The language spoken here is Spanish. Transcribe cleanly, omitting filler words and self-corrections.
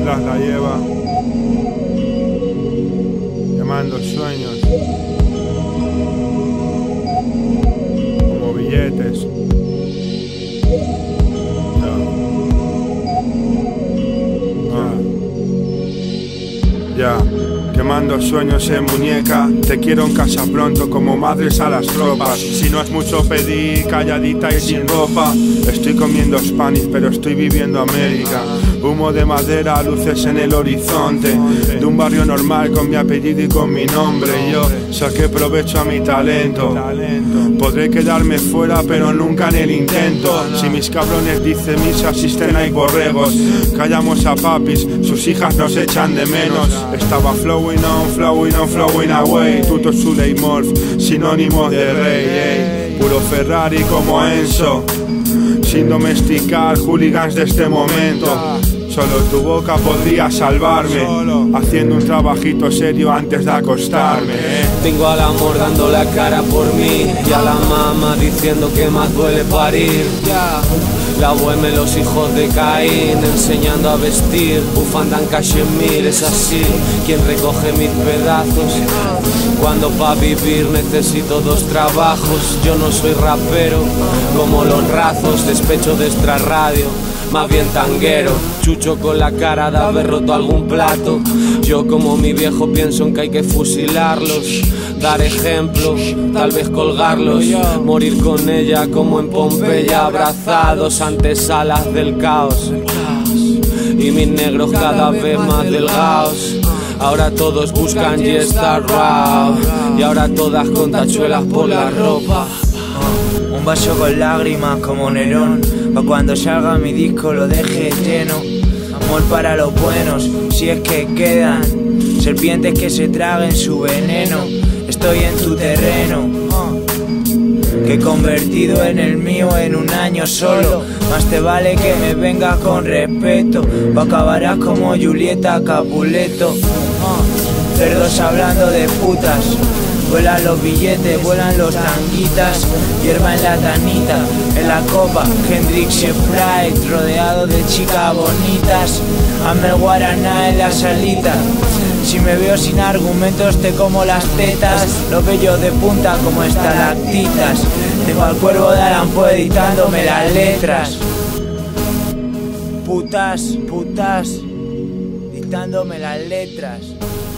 Blas la lleva, llamando sueños como billetes. Ya, quemando sueños en muñeca. Te quiero en casa pronto como madres a las tropas. Si no es mucho pedir, calladita y sin ropa. Estoy comiendo Spanish pero estoy viviendo América. Humo de madera, luces en el horizonte. De un barrio normal con mi apellido y con mi nombre. Yo saqué provecho a mi talento. Podré quedarme fuera pero nunca en el intento. Si mis cabrones dicen misa, cisterna y borregos. Callamos a papis, sus hijas nos echan de menos. Estaba flowing on, flowing away. Tuto Sule y Morph, sinónimos de rey, ey. Puro Ferrari como Enzo. Sin domesticar hooligans de este momento. Solo tu boca podría salvarme, haciendo un trabajito serio antes de acostarme. Tengo al amor dando la cara por mí y a la mamá diciendo que más duele parir. La boheme, los hijos de Caín enseñando a vestir. Bufanda en cachemir, es así quien recoge mis pedazos. Cuando pa' vivir necesito dos trabajos. Yo no soy rapero como los razos, despecho de extra radio, más bien tanguero. Chucho con la cara de haber roto algún plato. Yo como mi viejo pienso en que hay que fusilarlos. Dar ejemplo, tal vez colgarlos. Morir con ella como en Pompeya, abrazados ante salas del caos. Y mis negros cada vez más delgados. Ahora todos buscan y estar raw. Y ahora todas con tachuelas por la ropa. Un vaso con lágrimas como Nerón, pa' cuando salga mi disco lo deje lleno. Amor para los buenos, si es que quedan serpientes que se traguen su veneno. Estoy en tu terreno, que he convertido en el mío en un año solo. Más te vale que me vengas con respeto, o acabarás como Julieta Capuleto. Cerdos hablando de putas. Vuelan los billetes, vuelan los tanguitas. Hierba en la tanita, en la copa Hendrix y Sprite, rodeado de chicas bonitas. Hazme el guaraná en la salita. Si me veo sin argumentos te como las tetas. Lo bello de punta como estalactitas. Tengo al cuervo de Alan Poe editándome las letras. Putas, putas, dictándome las letras.